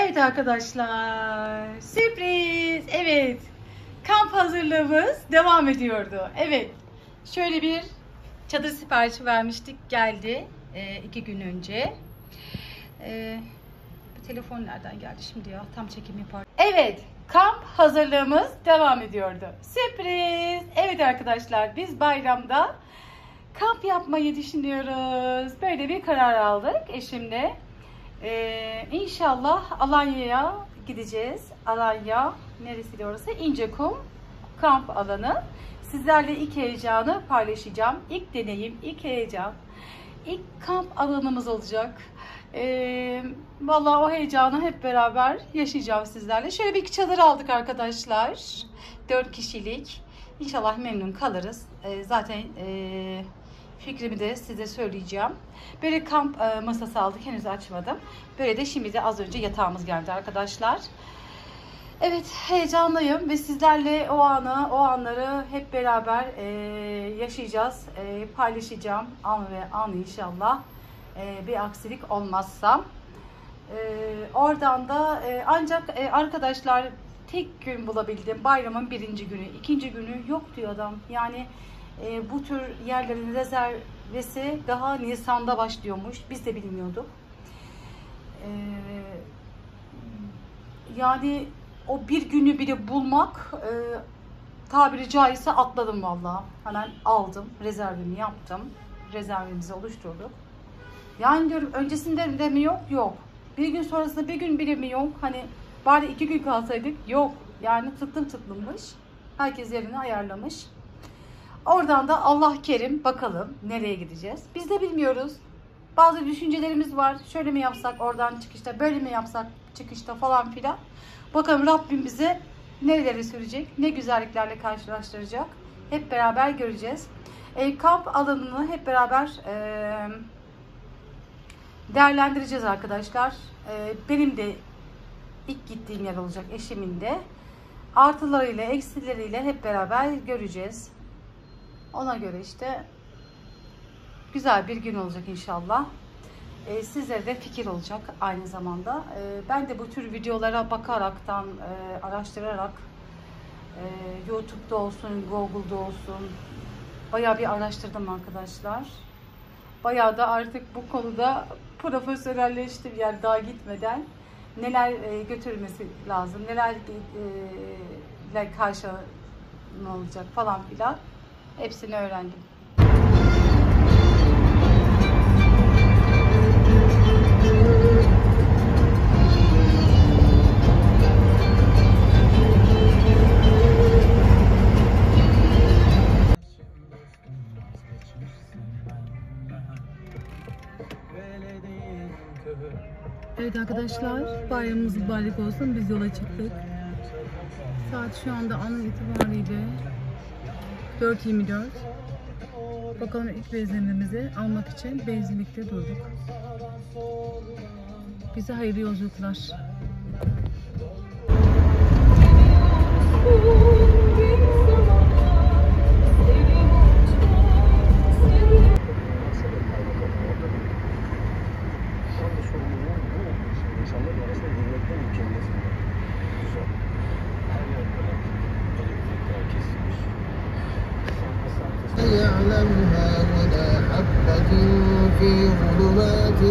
Evet arkadaşlar, sürpriz. Evet, kamp hazırlığımız devam ediyordu. Evet, şöyle bir çadır siparişi vermiştik, geldi 2 gün önce. Bu telefon nereden geldi şimdi ya? Tam çekim yapar. Evet, kamp hazırlığımız devam ediyordu. Sürpriz. Evet arkadaşlar, biz bayramda kamp yapmayı düşünüyoruz. Böyle bir karar aldık eşimle. İnşallah Alanya'ya gideceğiz. Alanya neresiydi orası? İncekum kamp alanı. Sizlerle ilk heyecanı paylaşacağım. İlk deneyim, ilk heyecan. İlk kamp alanımız olacak. Vallahi o heyecanı hep beraber yaşayacağım sizlerle. Şöyle bir çadır aldık arkadaşlar. 4 kişilik. İnşallah memnun kalırız. Zaten fikrimi de size söyleyeceğim. Böyle kamp masası aldık. Henüz açmadım. Böyle de şimdi de az önce yatağımız geldi arkadaşlar. Evet, heyecanlıyım ve sizlerle o anları hep beraber yaşayacağız. Paylaşacağım an ve an inşallah. Bir aksilik olmazsa. Oradan da ancak arkadaşlar tek gün bulabildim. Bayramın 1. günü. 2. günü yok diyor adam. Yani bu tür yerlerin rezervesi daha Nisan'da başlıyormuş. Biz de bilmiyorduk. Yani o bir günü bile bulmak tabiri caizse atladım vallahi. Hemen aldım. Rezervimi yaptım. Rezervimizi oluşturduk. Yani diyorum öncesinde de mi yok? Yok. Bir gün sonrasında bir gün bile mi yok? Hani bari 2 gün kalsaydık? Yok. Yani tıklımmış. Herkes yerini ayarlamış. Oradan da Allah kerim bakalım nereye gideceğiz. Biz de bilmiyoruz. Bazı düşüncelerimiz var. Şöyle mi yapsak oradan çıkışta, böyle mi yapsak çıkışta falan filan. Bakalım Rabbim bize nerelere sürecek, ne güzelliklerle karşılaştıracak. Hep beraber göreceğiz. Kamp alanını hep beraber değerlendireceğiz arkadaşlar. Benim de ilk gittiğim yer olacak, eşimin de. Artılarıyla, eksileriyle hep beraber göreceğiz. Ona göre işte güzel bir gün olacak inşallah. Sizlere de fikir olacak aynı zamanda. Ben de bu tür videolara bakaraktan, araştırarak YouTube'da olsun, Google'da olsun bayağı bir araştırdım arkadaşlar. Bayağı da artık bu konuda profesyonelleştim yani daha gitmeden. Neler götürülmesi lazım, nelerle karşı olacak falan filan. Hepsini öğrendim. Evet arkadaşlar, bayramımız mübarek olsun. Biz yola çıktık. Saat şu anda an itibariyle 4:24. Bakalım ilk benzinimizi almak için benzinlikte durduk. Bize hayırlı yolculuklar. يعلمها ولا حبة في ظلمات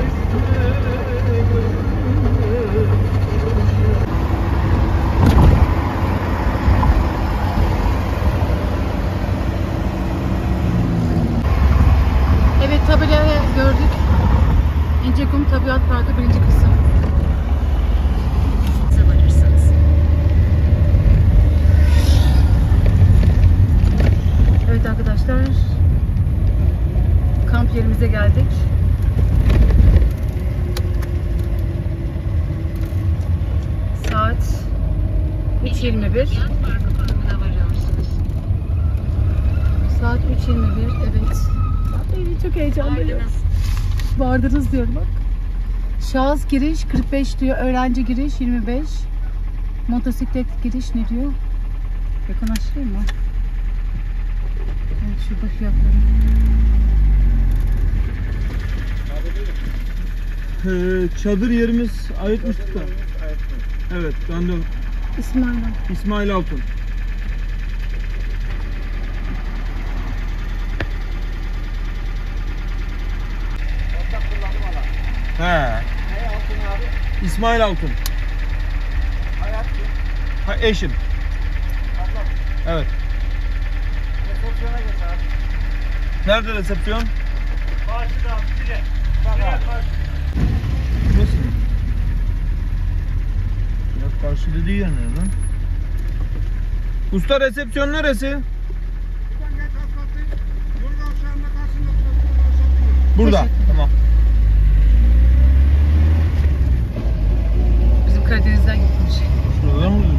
Evet, tabelayı gördük. İncekum Tabiat Parkı 1. kısım. Evet arkadaşlar, kamp yerimize geldik. Saat 3:21. Saat 3:21, evet. Ay, çok heyecanlıyım. Vardınız diyorum bak. Şahıs giriş 45 diyor, öğrenci giriş 25. Motosiklet giriş ne diyor? Yakınlaştırayım mı? Evet, şurada fiyatları. Çadır yerimiz ayırtmıştık da. Evet, döndüm. İsmail Altun. He. İsmail Altun. Ha, eşim. Evet. Resepsiyona geç abi. Nerede resepsiyon? Karşıda bire. Bak karşı. Burası mı? Ya karşı dediği yer ne lan? Usta, resepsiyon neresi? Buradan geç asfaltı. Yol kavşağında karşında asfaltı. Burada. Tamam. Bizim Karadeniz'den gitmiş. Şuradan mı?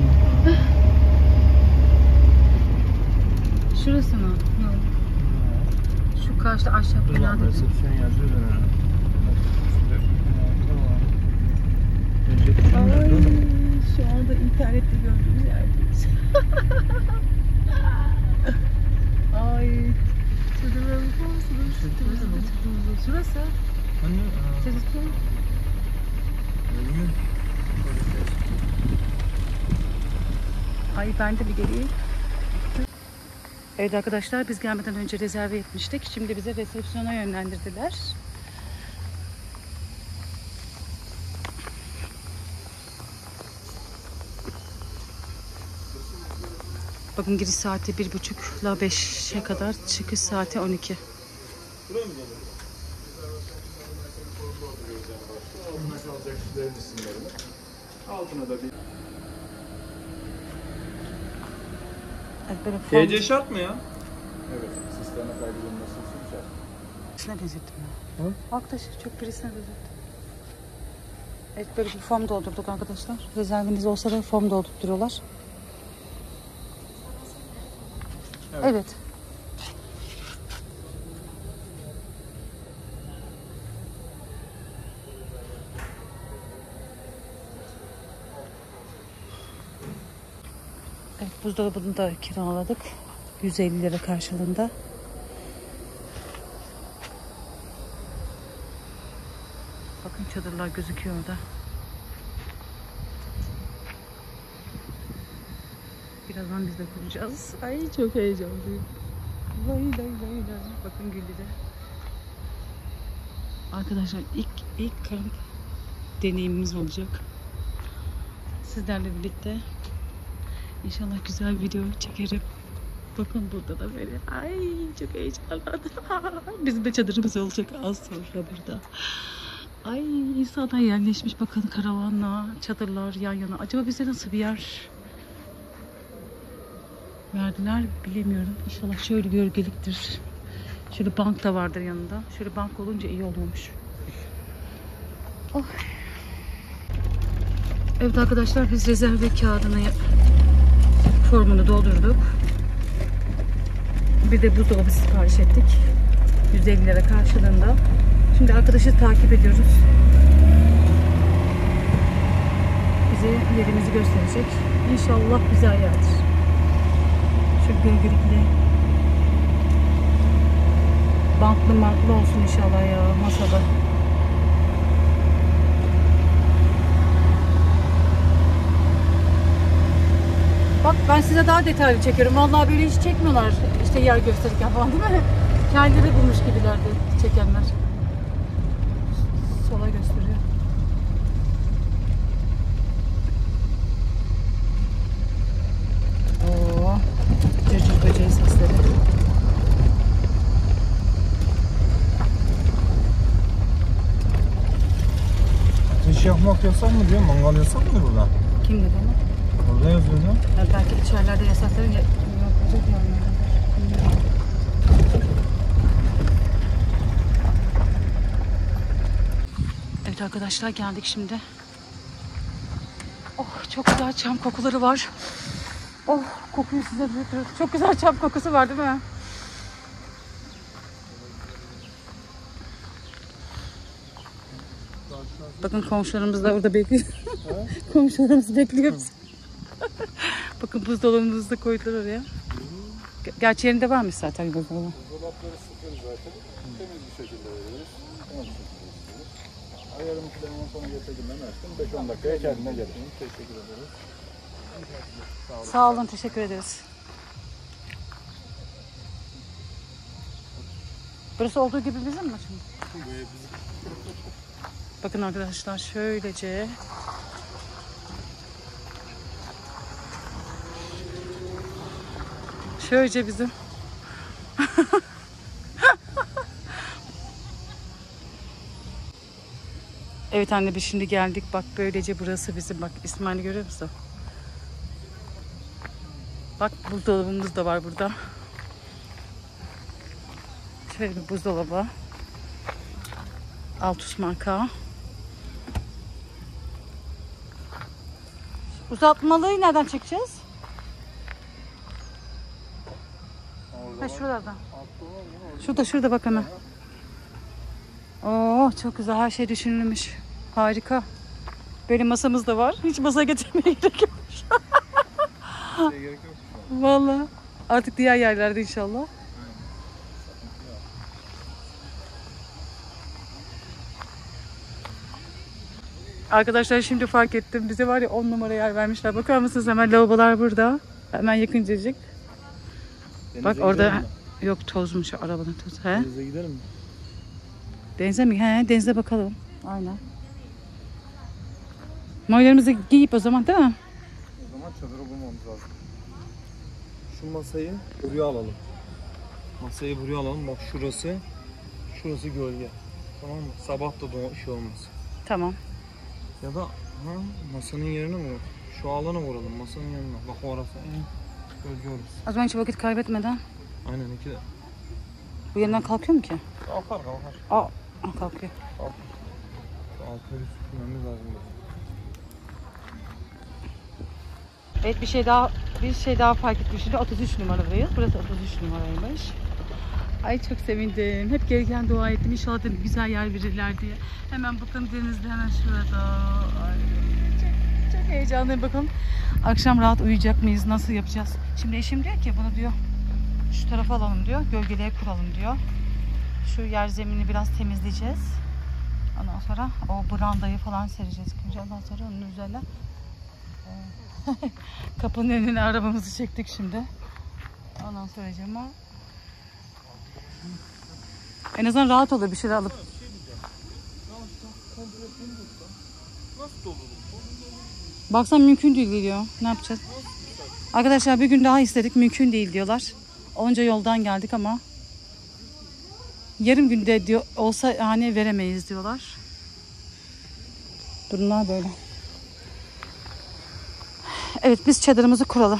Şurası mı? Yok. Şu karşıda aşağı Dur lan, binada. resepsiyon yazıyor da. Ay, şu anda internette gördüğümüz yerdeyiz. Ay, çadırlarımız şurası. Çadır. Ay, ben de bir geleyim. Evet arkadaşlar, biz gelmeden önce rezerve etmiştik. Şimdi bize resepsiyona yönlendirdiler. Bakın, giriş saati 1.30 ile 5'e kadar, çıkış saati 12. Evet, böyle TC şart mı ya? Evet, sisteme kaydedilmesi için şart. birisine benzettim ya. Hı? Arkadaş çok birisine benzettim. Evet, böyle bir form doldurduk arkadaşlar. Rezerviniz olsa da form doldurtturuyorlar. Evet. Evet, buzdolabını da kiraladık. 150 lira karşılığında. Bakın, çadırlar gözüküyor orada. Birazdan biz de kuracağız. Ay, çok heyecanlıyım. Lay lay lay lay. Bakın, Güllü'de. Arkadaşlar, ilk kamp deneyimimiz olacak. Sizlerle birlikte. İnşallah güzel video çekerim. Bakın, burada da böyle. Ay, çok heyecanlandım. Bizim de çadırımız olacak az sonra burada. Ay, insanlar yerleşmiş, bakın, karavanla çadırlar yan yana. Acaba bize nasıl bir yer verdiler bilemiyorum. İnşallah şöyle gölgeliktir. Şöyle bank da vardır yanında. Şöyle bank olunca iyi oluyormuş. Oh. Evet arkadaşlar, biz rezerve kağıdını formunu doldurduk. Bir de buzdolabı sipariş ettik. 150 lira karşılığında. Şimdi arkadaşı takip ediyoruz. Bize yerimizi gösterecek. İnşallah güzel yerdir. Şu gölgelikli, banklı olsun inşallah ya, masada. Bak, ben size daha detaylı çekiyorum. Vallahi böyle hiç çekmiyorlar. İşte yer gösterirken falan, değil mi? Kendileri bulmuş gibilerdi çekenler. Sola yakmak yasak mı diyor? Mangal yasak mı burada? Kim dedi onu? Orada yazıyor ya. Ya belki içerilerde yasakları yapacak yani. Evet arkadaşlar, geldik şimdi. Oh, çok güzel çam kokuları var. Oh, kokuyu size bırakıyorum. Çok güzel çam kokusu var değil mi? Bakın komşularımız da orada bekliyor. Komşularımızı bekliyoruz. Bakın buzdolabımızı da koydular oraya. Gerçi yerinde varmış zaten buzdolabı. Dolapları sıfır zaten. Temiz bir şekilde veriyoruz. Temiz bir şekilde istiyoruz. Ayarımı falan sonra getirdim ben açtım. 5-10 dakikaya kendine getirdim. Teşekkür ederiz. Sağ olun, teşekkür ederiz. Burası olduğu gibi bizim mi şimdi? Bakın arkadaşlar, şöylece bizim. Evet anne, biz şimdi geldik. Bak böylece burası bizim. Bak İsmail'i görüyor musun? Bak buzdolabımız da var burada. Şöyle bir buzdolabı. Altus marka. Uzatmalıyı nereden çekeceğiz? Ha, şuradan. Şurada bak hemen. Oo, çok güzel, her şey düşünülmüş. Harika. Böyle masamız da var. Hiç masa getirmeye gerek yok. Vallahi artık diğer yerlerde inşallah. Arkadaşlar şimdi fark ettim. Bize var ya 10 numara yer vermişler. Bakar mısınız, hemen lavabolar burada. Hemen yakıncacık. Bak orada yok, tozmuş arabanın tozu. He? Denize gidelim mi? Denize mi? He, denize bakalım. Aynen. Mayolarımızı giyip o zaman, değil mi? O zaman çadırı bulmamız lazım. Şu masayı buraya alalım. Masayı buraya alalım. Bak şurası. Şurası gölge. Tamam mı? Sabah da şey olmaz. Tamam. Ya da masanın yerine vuralım. Şu alana vuralım, masanın yanına. Bak orası en gölge orası. O zaman hiç vakit kaybetmeden. Aynen, iki de. Bu yerinden kalkıyor mu ki? Kalkar. Aa, kalkıyor. Şu altları süpürmemiz lazım. Evet, bir şey daha fark ettim. Şimdi 33 numaradayız. Burası 33 numaraymış. Ay çok sevindim. Hep gereken dua ettim. İnşallah dedim güzel yer verirler diye. Hemen bakın, denizde hemen şurada. Ay, çok heyecanlıyım. Bakalım akşam rahat uyuyacak mıyız? Nasıl yapacağız? Şimdi eşim diyor ki bunu diyor şu tarafa alalım diyor. Gölgeliğe kuralım diyor. Şu yer zemini biraz temizleyeceğiz. Ondan sonra o brandayı falan sereceğiz. Ondan sonra onun üzerine kapının önüne arabamızı çektik şimdi. Ondan sonra ama en azından rahat olur bir şeyler alıp. Baksan mümkün değil diyor. Ne yapacağız? Arkadaşlar bir gün daha istedik. Mümkün değil diyorlar. Onca yoldan geldik ama yarım günde diyor olsa hani veremeyiz diyorlar. Durumlar böyle. Evet, biz çadırımızı kuralım.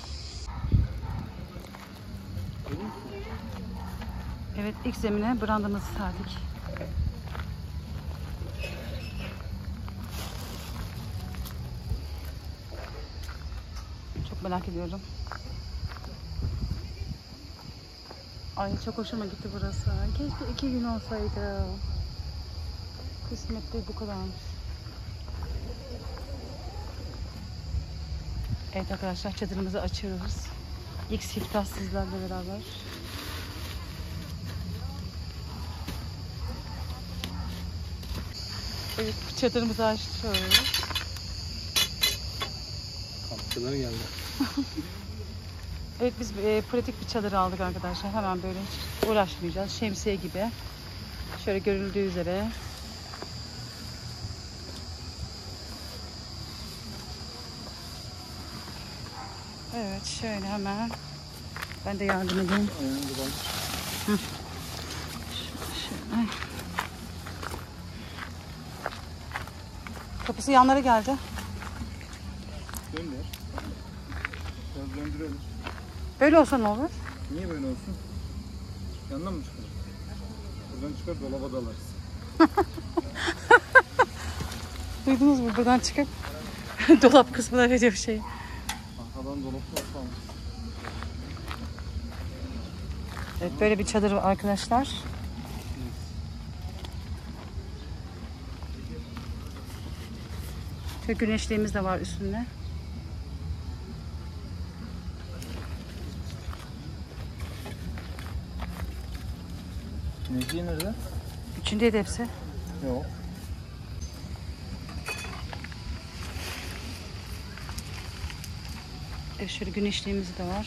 Evet, ilk zemine brandamızı serdik. Çok merak ediyorum. Ay çok hoşuma gitti burası. Keşke 2 gün olsaydı. Kısmet değil, bu kadarmış. Evet arkadaşlar, çadırımızı açıyoruz. İlk siftah sizlerle beraber. Evet, çadırımızı açıyoruz. Kampçılar geldi. Evet, biz pratik bir çadır aldık arkadaşlar. Hemen böyle hiç uğraşmayacağız. Şemsiye gibi. Şöyle görüldüğü üzere. Evet, şöyle hemen. Ben de yardım edeyim. Şöyle. Kapısı yanlara geldi. Dönder. Biraz döndürelim. Böyle olsa ne olur? Niye böyle olsun? Yandan mı çıkalım? Buradan çıkar dolaba dalarız. Duydunuz mu? Buradan çıkıp dolap kısmına veriyor şeyi. Arkadan dolap olmamış. Evet, böyle bir çadır var arkadaşlar. Şöyle güneşliğimiz de var üstünde. Güneşliği nerede? İçindeydi hepsi. Yok. Evet, şöyle güneşliğimiz de var.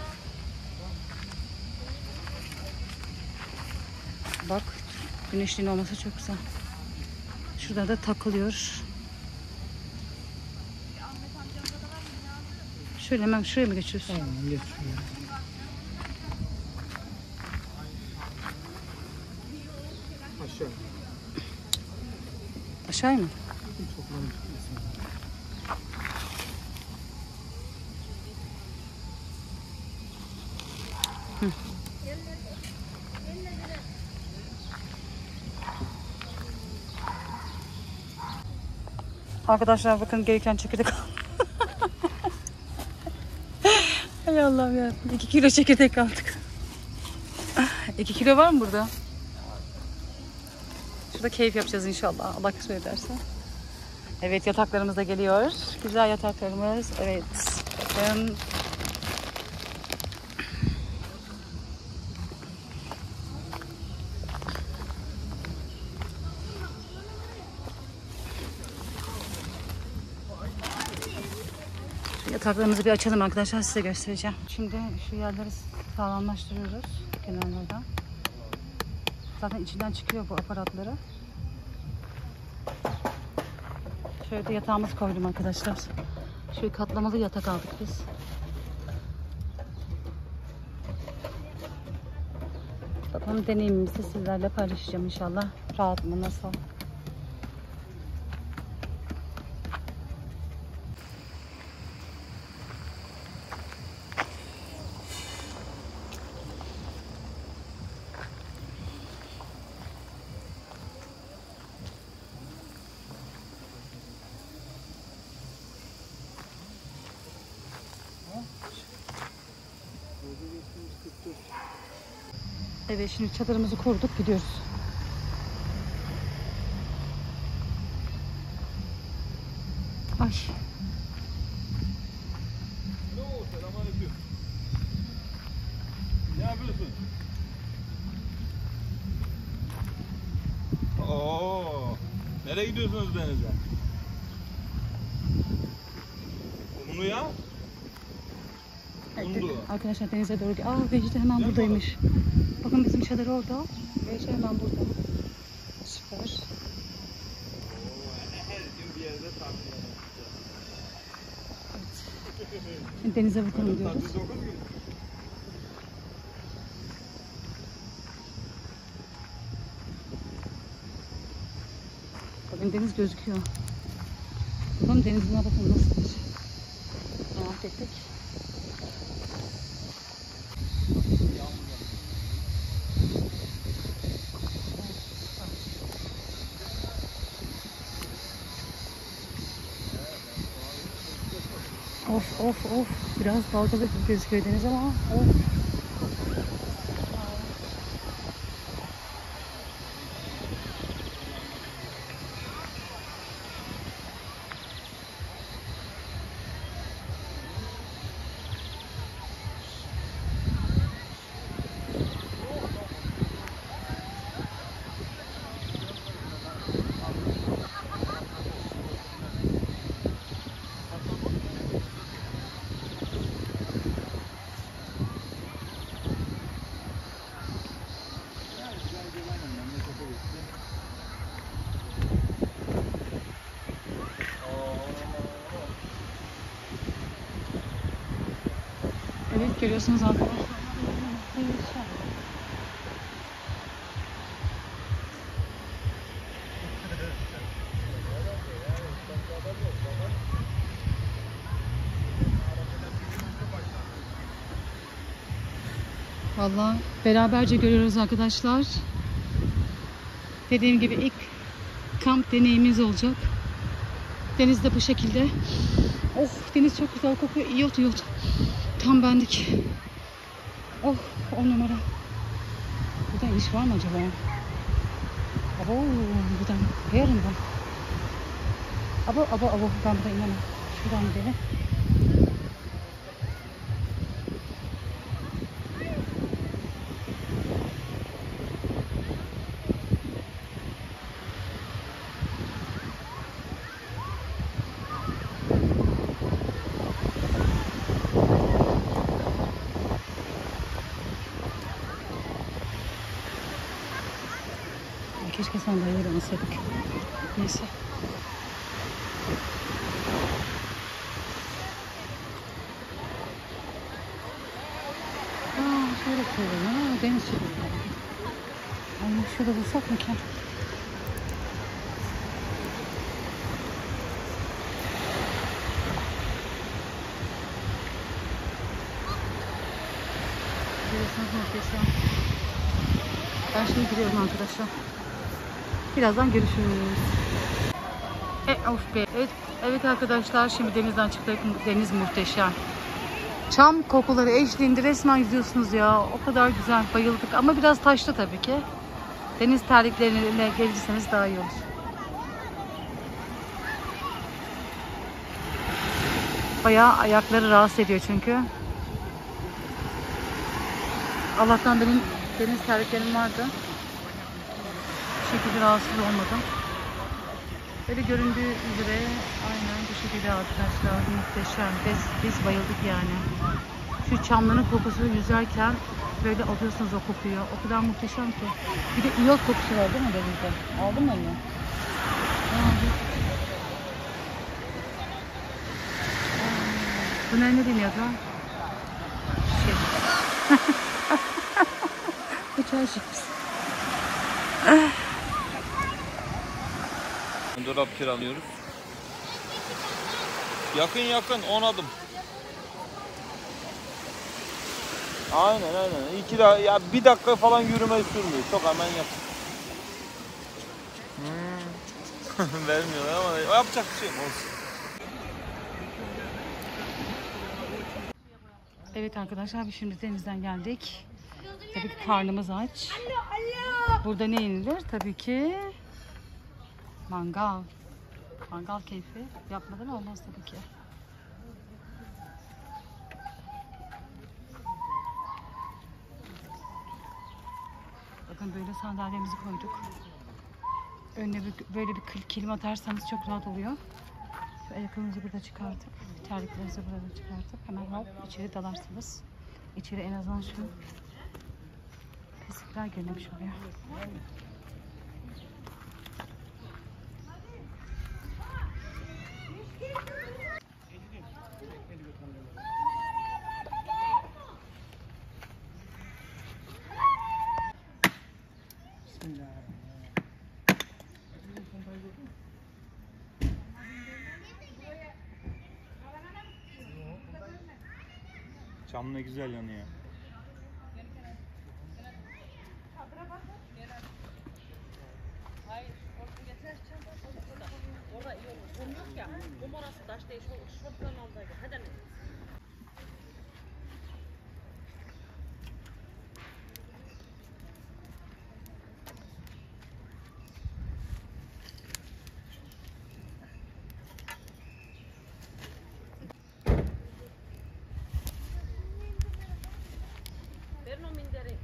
Bak, güneşliğin olması çok güzel. Şurada da takılıyor. Şöyle hemen şuraya mı geçiyorsun? Tamam, geç şuraya. Aşağı. Aşağı mı? Toplamış. Arkadaşlar bakın gereken çekirdek aldım. Hay Allah'ım ya. 2 kilo çekirdek aldık. 2 kilo var mı burada? Şurada keyif yapacağız inşallah. Allah kısmet ederse. Evet, yataklarımız da geliyor. Güzel yataklarımız. Evet. Bakın. Yataklarımızı bir açalım arkadaşlar, size göstereceğim. Şimdi şu yerleri sağlamlaştırıyoruz kenarlardan. Zaten içinden çıkıyor bu aparatları. Şöyle de yatağımız koydum arkadaşlar. Şöyle katlamalı yatak aldık biz. Bakalım deneyimimizi sizlerle paylaşacağım inşallah. Rahat mı, nasıl? Evet, şimdi çadırımızı kurduk, gidiyoruz. Ay. Selamünaleyküm. Ne yapıyorsun? Oo, nereye gidiyorsunuz denize? Kumlu ya? Kumlu. Arkadaşlar denize doğru gidiyor. Aa, Vecde hemen buradaymış. Bakın bizim çadır orada. Vecde hemen burada. Süper. Her gün bir yerde tartışıyoruz. Şimdi denize bakalım diyoruz. Bakın deniz gözüküyor. Bakalım denizine bakın nasılmış. Merak ettik. Of of of. Biraz dalgalı gözüküyor deniz ama of. Evet, görüyorsunuz arkadaşlar. Vallahi beraberce görüyoruz arkadaşlar. Dediğim gibi ilk kamp deneyimimiz olacak. Deniz de bu şekilde. Oh, deniz çok güzel kokuyor. İyot iyot. Tam bendik. Oh, 10 numara. Burada iş var mı acaba? Abo, buradan koyarım ben. Abo, ben burada inemem. Şuradan gidelim. Keşke sandalyeyi de alsaydık. Neyse. Şöyle koyalım. Deniz çıkıyor. Ay, şurada bulsak mı ki? Ben şimdi gidiyorum arkadaşlar. Birazdan görüşürüz. Of be. Evet arkadaşlar, şimdi denizden çıktık. Deniz muhteşem. Çam kokuları eşliğinde resmen yüzüyorsunuz ya. O kadar güzel, bayıldık. Ama biraz taşlı tabii ki. Deniz terliklerine gelirseniz daha iyi olur. Bayağı ayakları rahatsız ediyor çünkü. Allah'tan benim deniz terliklerim vardı. Bu şekilde rahatsız olmadım. Böyle göründüğü üzere aynen bu şekilde arkadaşlar, muhteşem. Biz bayıldık yani. Şu çamların kokusu yüzerken böyle alıyorsunuz o kokuyu. O kadar muhteşem ki. Bir de iyot kokusu var değil mi denizde? Aldın mı onu? Buna ne deniyordu? Uçağı çıkmış. Dolap kiralıyoruz. Yakın 10 adım. Aynen. Ya bir dakika falan yürüme sürmüyor. Çok hemen yap. Vermiyorlar ama yapacak bir şey yok. Olsun. Evet arkadaşlar, biz şimdi denizden geldik. Tabii ki karnımız aç. Burada ne yenilir? Tabii ki mangal. Mangal keyfi yapmadan olmaz tabii ki. Bakın böyle sandalyemizi koyduk. Önüne böyle bir kilim atarsanız çok rahat oluyor. Şu ayakkabınızı burada çıkartıp, terliklerinizi burada çıkartıp hemen hop içeri dalarsınız. İçeri en azından şu pislikler görünmüş oluyor. Çam ne güzel yanıyor. Orada iyi olur. Olmaz ya. Bu orası taş değil. Şuradan aldaydı. Hadi ne? Verin o minderi.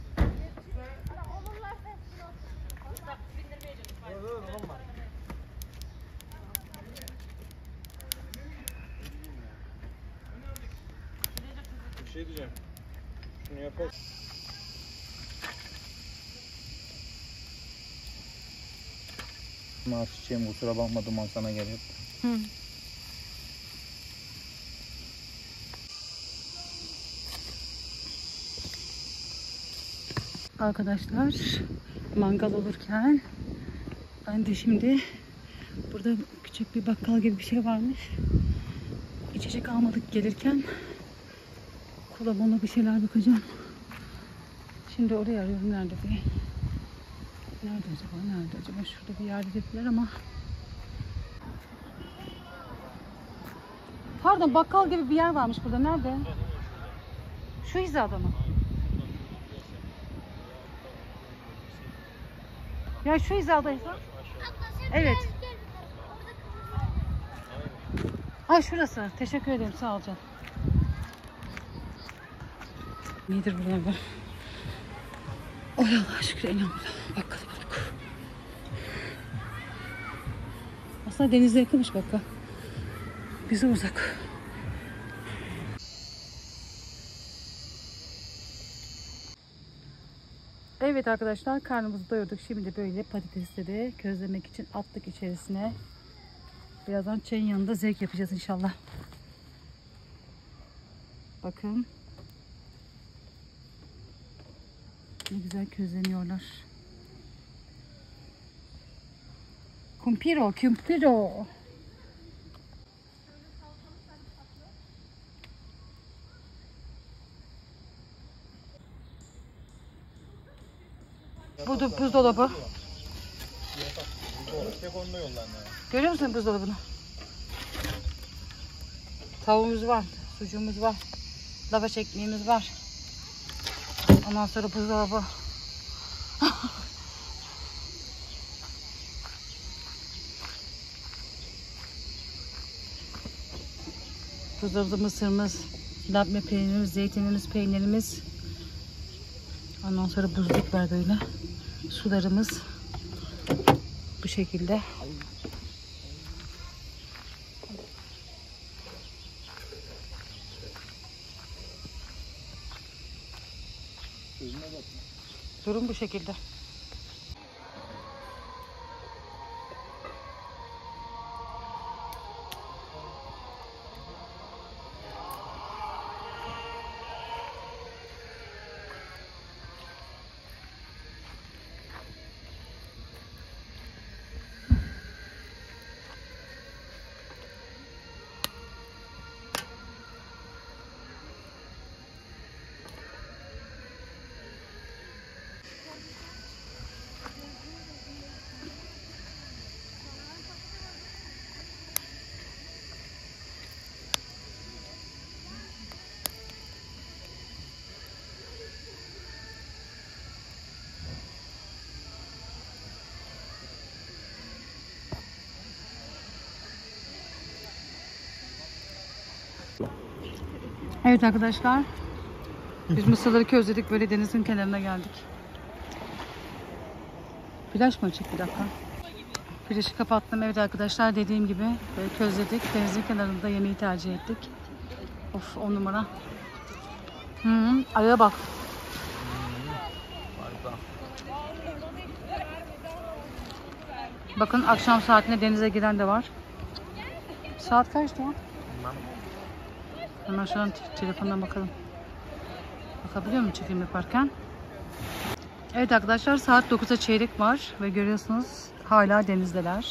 Bir şey diyeceğim. Şunu yapalım. Çiçeğim, kusura bakma, duman sana geliyor. Arkadaşlar, mangal olurken ben de şimdi burada küçük bir bakkal gibi bir şey varmış. İçecek almadık gelirken. Kola mola bir şeyler bakacağım. Şimdi orayı arıyorum. Nerede diye. Nerede acaba? Nerede acaba? Şurada bir yerde dediler ama. Pardon, bakkal gibi bir yer varmış burada. Nerede? Şu hizada mı? Ya şu hizadayız ha? Evet. Ay şurası. Teşekkür ederim. Sağ ol canım. Nedir bu yer? Oy Allah'a şükür elhamdülillah. Bakkal bulduk. Aslında denize yakınmış bakkal. Bize uzak. Evet arkadaşlar, karnımızı doyurduk. Şimdi böyle patatesleri közlemek için attık içerisine. Birazdan çayın yanında zevk yapacağız inşallah. Bakın. Ne güzel közleniyorlar. Kumpiro, kumpiro. Buzdolabı. Görüyor musun buzdolabını? Tavuğumuz var, sucuğumuz var, lavaş ekmeğimiz var. Ondan sonra buzdolabı. Buzdolabı mısırımız, labne peynirimiz, zeytinimiz, peynirimiz. Ondan sonra buzluk var böyle. Sularımız bu şekilde. Durum bu şekilde. Evet arkadaşlar, biz mısırları közledik, böyle denizin kenarına geldik. Flaş mı açık, bir dakika. Flaşı kapattım. Evet arkadaşlar, dediğim gibi böyle közledik, denizin kenarında yemeği tercih ettik. Of, 10 numara. Araya bak. Bakın, akşam saatinde denize giren de var. Saat kaçtı o? Hemen şu an telefondan bakalım. Bakabiliyor muyum çekim yaparken? Evet arkadaşlar, saat 9'a çeyrek var ve görüyorsunuz hala denizdeler.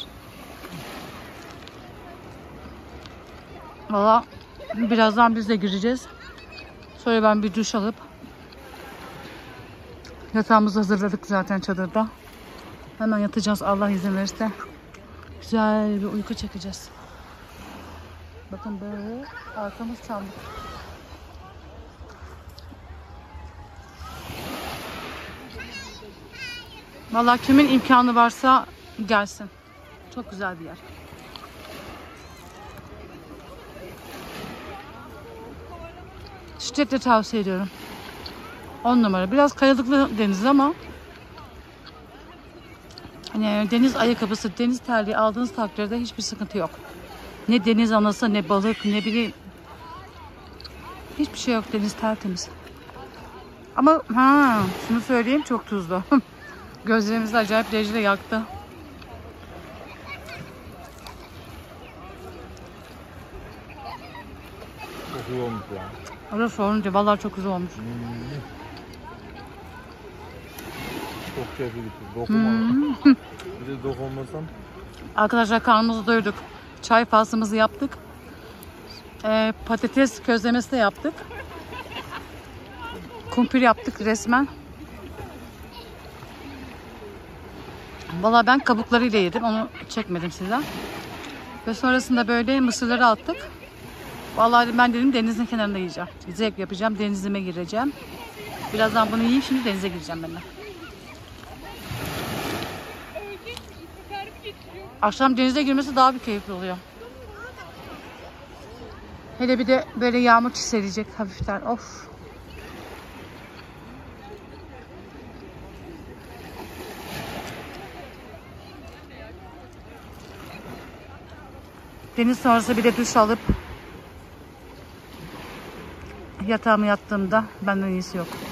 Valla birazdan biz de gireceğiz. Sonra ben bir duş alıp yatağımızı hazırladık zaten çadırda. Hemen yatacağız Allah izin verirse. Güzel bir uyku çekeceğiz. Bakın böyle arkamız çaldık. Vallahi kimin imkanı varsa gelsin. Çok güzel bir yer. Şiddetle tavsiye ediyorum. 10 numara. Biraz kayalıklı deniz ama hani deniz ayakkabısı, deniz terliği aldığınız takdirde hiçbir sıkıntı yok. Ne deniz anası, ne balık, ne bileyim. Hiçbir şey yok. Deniz tertemiz. Ama şunu söyleyeyim, çok tuzlu. Gözlerimizi acayip derecede yaktı. Çok iyi olmuş ya. Orası sorunca vallahi çok güzel olmuş. Çok keyifli gitti. Dokunma. Bir de dokunmasam. Arkadaşlar, karnımızı doyurduk. Çay faslımızı yaptık. Patates közlemesi de yaptık. Kumpir yaptık resmen. Vallahi ben kabuklarıyla yedim. Onu çekmedim size. Ve sonrasında böyle mısırları attık. Vallahi ben dedim denizin kenarında yiyeceğim. Zevk yapacağım. Denizime gireceğim. Birazdan bunu yiyeyim. Şimdi denize gireceğim ben de. Akşam denize girmesi daha bir keyifli oluyor. Hele bir de böyle yağmur çiselecek hafiften. Of. Deniz sonrası bir de duş alıp yatağımı yattığımda benden iyisi yok.